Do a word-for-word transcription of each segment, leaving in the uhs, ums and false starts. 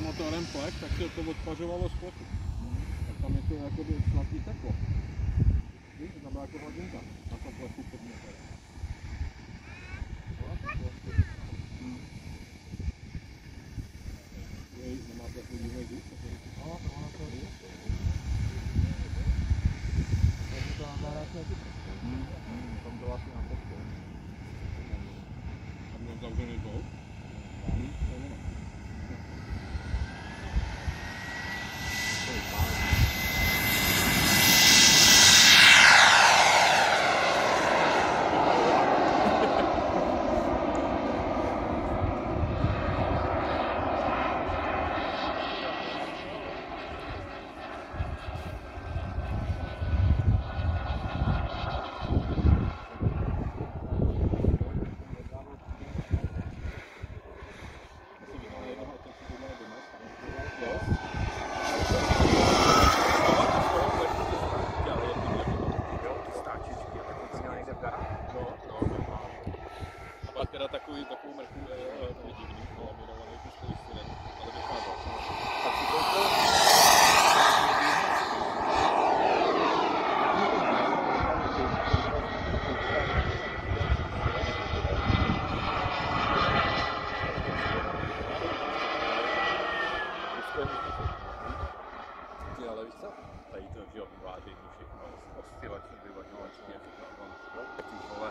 motorem plech, tak se to odpařovalo z plechu. Tak tam je to jakoby sladký teplo. Víš, to byla jako hladinka na tom plechu pod motorem. Hmm. Jej, nemáte jako divný zvuk? No, to ono to je. Takže to na zahrádce taky prostě. Tam to asi na podku. Tam měl zavřený zvuk? Hmm, to nemá. To je pán. Teda takový, takovou mrchu je to divný, ale minovaný to stojí student, ale vycházel. Tak si to ale víš co? Tady to, že jo, vyvádění všechno, oscilační, vyvažovační, jak to tam, ty vole,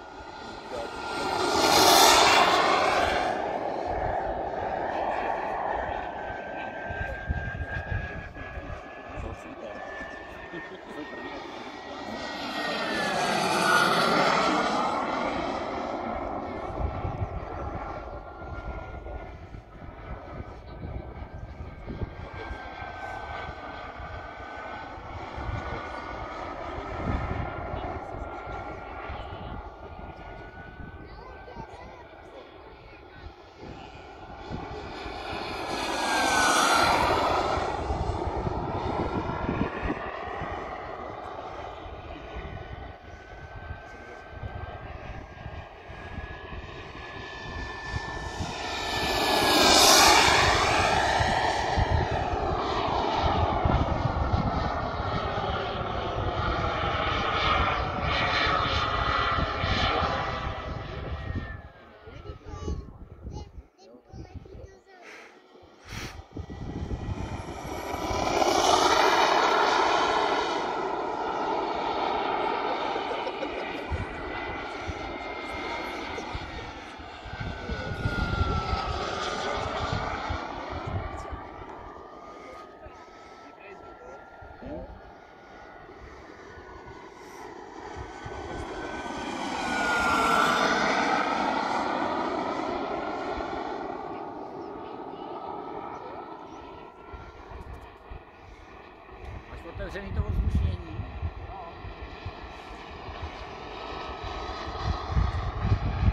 otevřený to ovzdušnění.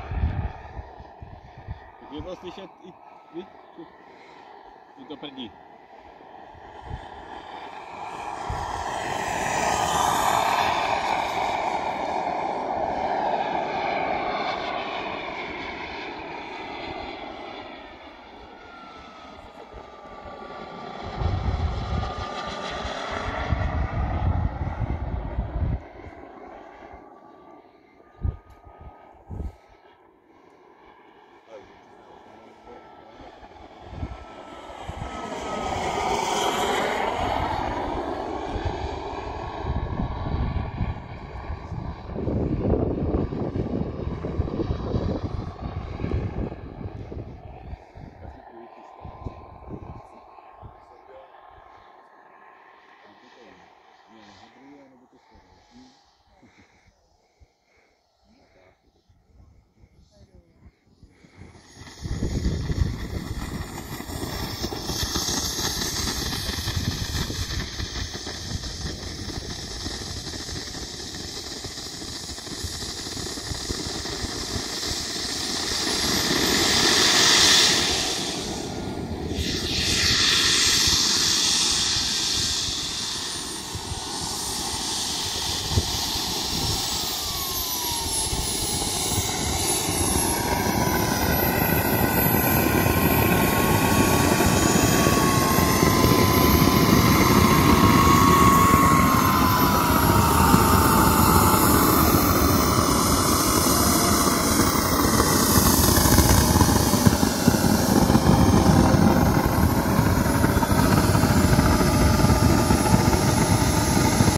Tak je to slyšet i, víš, i to prdí.